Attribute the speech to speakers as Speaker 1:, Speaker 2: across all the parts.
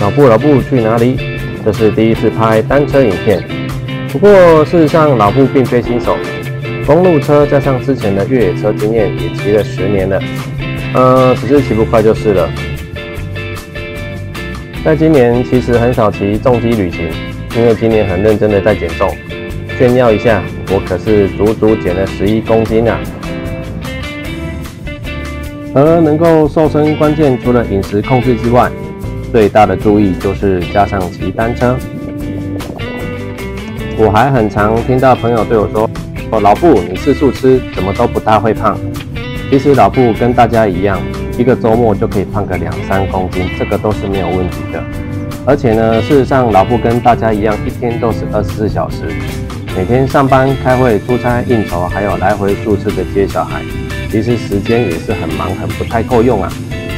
Speaker 1: 老布去哪里？这是第一次拍单车影片。不过事实上，老布并非新手，公路车加上之前的越野车经验，也骑了10年了。只是骑不快就是了。在今年其实很少骑重机旅行，因为今年很认真的在减重，炫耀一下，我可是足足减了11公斤啊！而能够瘦身关键，除了饮食控制之外，最大的注意就是加上骑单车。我还很常听到朋友对我说：“老布，你四处吃，怎么都不大会胖？”其实老布跟大家一样，一个周末就可以胖个2-3公斤，这个都是没有问题的。而且呢，事实上老布跟大家一样，一天都是24小时，每天上班、开会、出差、应酬，还有来回数次的接小孩，其实时间也是很忙，很不太够用啊。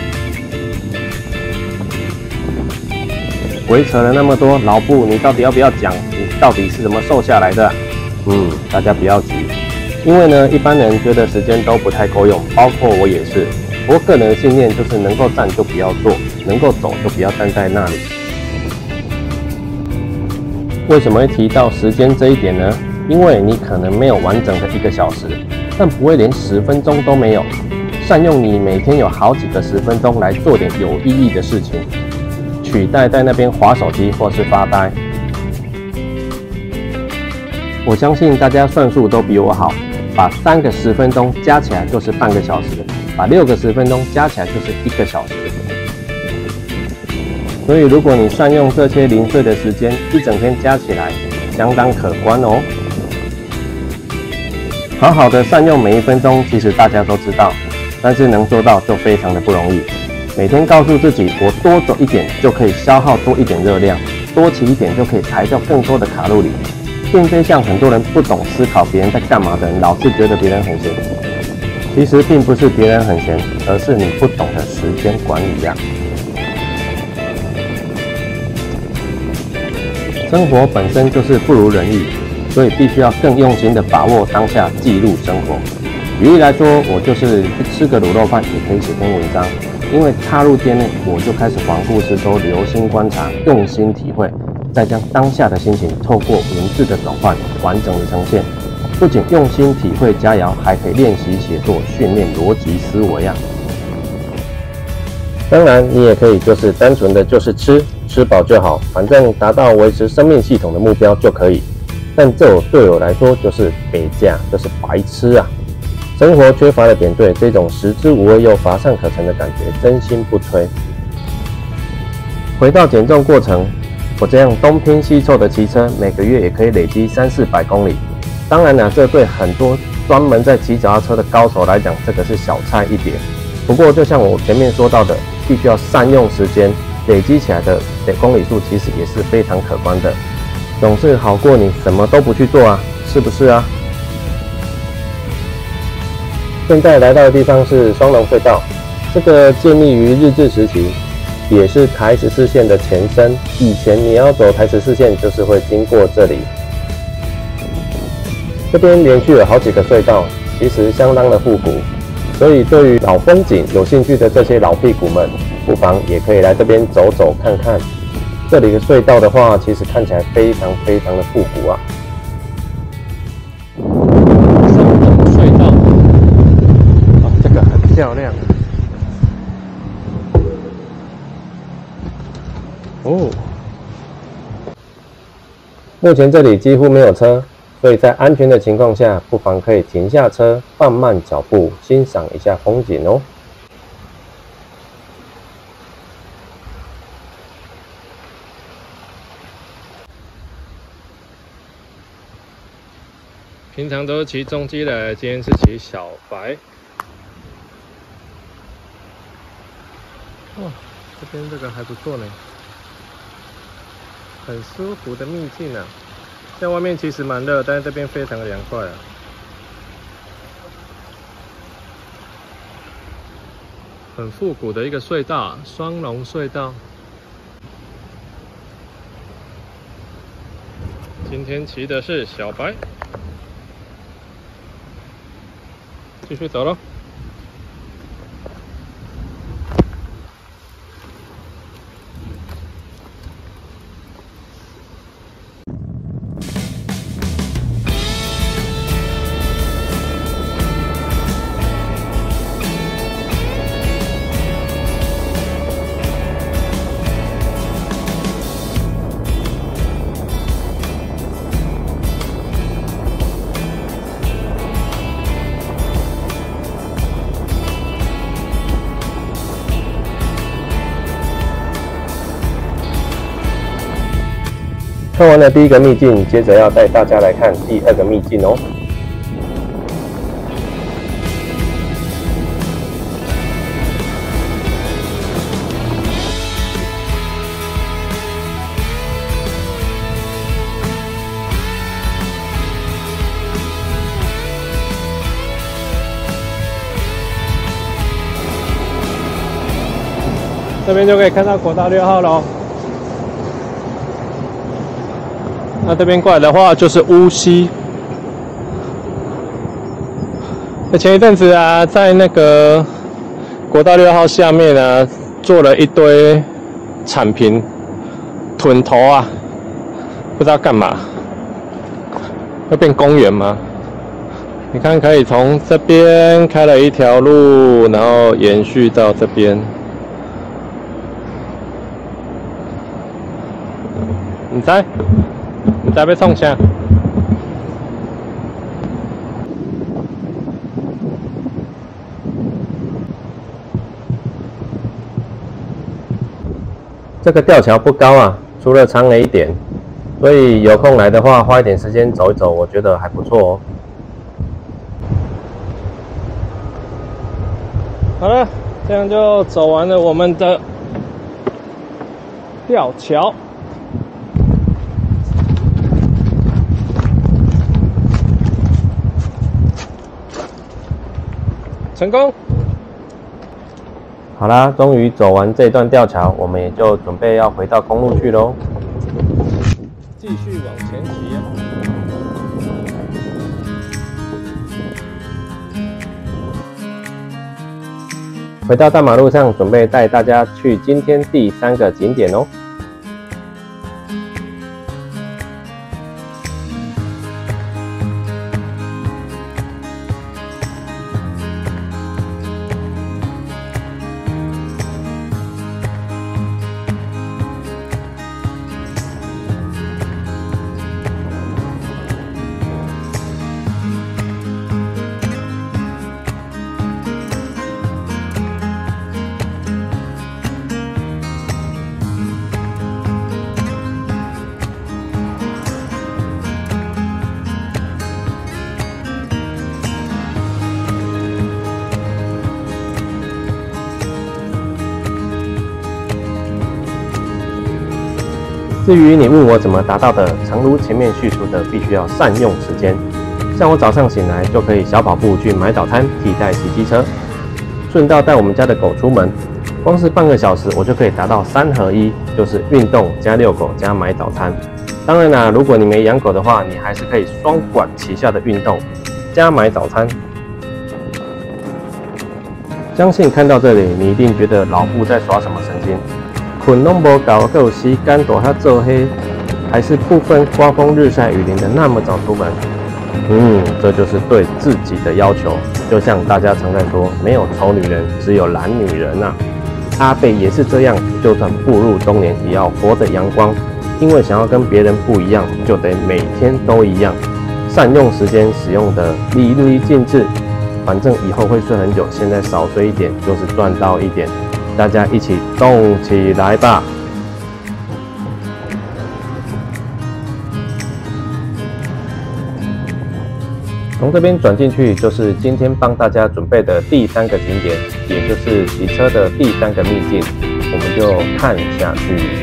Speaker 1: 鬼扯了那么多，老布你到底要不要讲？你到底是怎么瘦下来的？大家不要急，因为呢，一般人觉得时间都不太够用，包括我也是。我个人的信念就是能够站就不要坐，能够走就不要站在那里。为什么会提到时间这一点呢？因为你可能没有完整的1个小时，但不会连10分钟都没有。善用你每天有好几个10分钟来做点有意义的事情，取代在那边滑手机或是发呆。我相信大家算术都比我好，把3个10分钟加起来就是半个小时，把6个10分钟加起来就是1个小时。所以如果你善用这些零碎的时间，一整天加起来相当可观哦。好好的善用每1分钟，其实大家都知道，但是能做到就非常的不容易。每天告诉自己，我多走一点就可以消耗多一点热量，多骑一点就可以排掉更多的卡路里，并非像很多人不懂思考别人在干嘛的人，老是觉得别人很闲。其实并不是别人很闲，而是你不懂得时间管理呀。生活本身就是不如人意，所以必须要更用心的把握当下，记录生活。举例来说，我就是去吃个卤肉饭，也可以写篇文章。因为踏入店内，我就开始环顾四周，留心观察，用心体会，再将当下的心情透过文字的转换，完整的呈现。不仅用心体会佳肴，还可以练习写作，训练逻辑思维啊。当然，你也可以就是单纯的就是吃饱就好，反正达到维持生命系统的目标就可以。但这对我来说就是北价，就是白痴啊！生活缺乏了点缀，这种食之无味又乏善可陈的感觉，真心不推。回到减重过程，我这样东拼西凑的骑车，每个月也可以累积300-400公里。当然这对很多专门在骑脚踏车的高手来讲，这个是小菜一碟。不过，就像我前面说到的，必须要善用时间，累积起来的公里数其实也是非常可观的，总是好过你什么都不去做啊，是不是啊？现在来到的地方是双龙隧道，这个建立于日治时期，也是台14线的前身。以前你要走台14线，就是会经过这里。这边连续有好几个隧道，其实相当的复古，所以对于老风景有兴趣的这些老屁股们，不妨也可以来这边走走看看。这里的隧道的话，其实看起来非常非常的复古啊。双龙隧道，这个很漂亮哦。目前这里几乎没有车，所以在安全的情况下，不妨可以停下车，放慢脚步，欣赏一下风景哦。平常都是骑重机的，今天是骑小白。哇，这边这个还不错呢，很舒服的秘境啊。在外面其实蛮热，但是这边非常的凉快啊。很复古的一个隧道，双龙隧道。今天骑的是小白。继续走咯。 穿完了第一个秘境，接着要带大家来看第二个秘境哦。
Speaker 2: 这边就可以看到国道6号喽。那这边过来的话就是乌溪。前一阵子啊，在那个国道6号下面啊，做了一堆铲平屯头啊，不知道干嘛，会变公园吗？你看，可以从这边开了一条路，然后延续到这边。你猜要创啥？
Speaker 1: 这个吊桥不高啊，除了长了一点，所以有空来的话，花一点时间走一走，我觉得还不错哦。
Speaker 2: 好了，这样就走完了我们的吊桥。成功！
Speaker 1: 好啦，终于走完这段吊桥，我们也就准备要回到公路去喽。
Speaker 2: 继续往前骑啊！
Speaker 1: 回到大马路上，准备带大家去今天第3个景点哦。至于你问我怎么达到的，诚如前面叙述的，必须要善用时间。像我早上醒来就可以小跑步去买早餐，替代骑机车，顺道带我们家的狗出门，光是半个小时我就可以达到3合1，就是运动加遛狗加买早餐。当然啦，如果你没养狗的话，你还是可以双管齐下的运动加买早餐。相信看到这里，你一定觉得老布在耍什么神经？困拢无够，还有时间大遐做黑，还是不分刮风日晒雨淋的那么早出门。这就是对自己的要求。就像大家常在说，没有丑女人，只有懒女人啊。阿贝也是这样，就算步入中年，也要活得阳光。因为想要跟别人不一样，就得每天都一样。善用时间，使用的淋漓尽致。反正以后会睡很久，现在少睡一点，就是赚到一点。大家一起动起来吧！从这边转进去，就是今天帮大家准备的第3个景点，也就是骑车的第3个秘境，我们就看下去。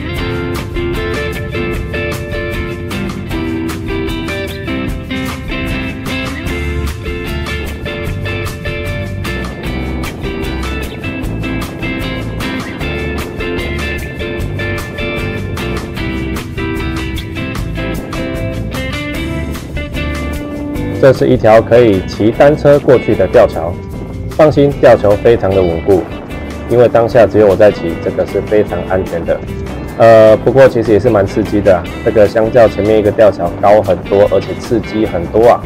Speaker 1: 这是一条可以骑单车过去的吊桥，放心，吊桥非常的稳固，因为当下只有我在骑，这个是非常安全的。不过其实也是蛮刺激的啊，这个相较前面一个吊桥高很多，而且刺激很多啊。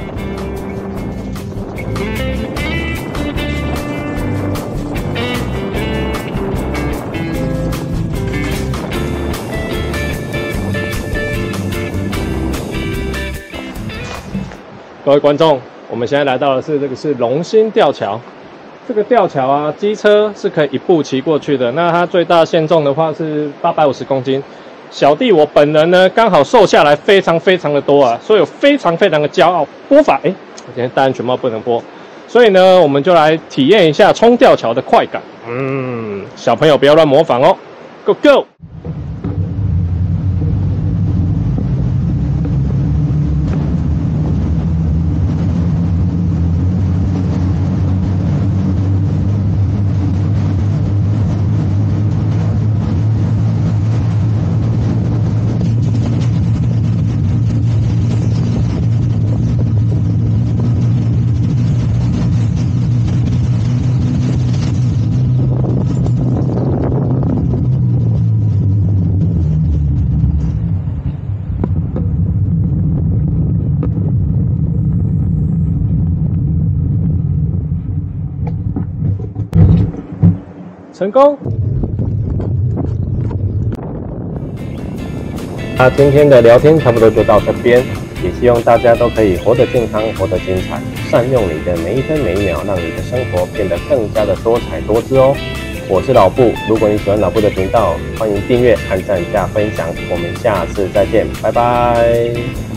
Speaker 2: 各位观众，我们现在来到的是这个是龙兴吊桥。这个吊桥啊，机车是可以一步骑过去的。那它最大限重的话是850公斤， 小弟我本人呢，刚好瘦下来非常的多啊，所以我非常的骄傲。播法，我今天戴安全帽不能播，所以呢，我们就来体验一下冲吊桥的快感。小朋友不要乱模仿哦 ，Go Go！成功。
Speaker 1: 那今天的聊天差不多就到这边，也希望大家都可以活得健康，活得精彩，善用你的每一分每一秒，让你的生活变得更加的多彩多姿哦。我是老布，如果你喜欢老布的频道，欢迎订阅、按赞、加分享，我们下次再见，拜拜。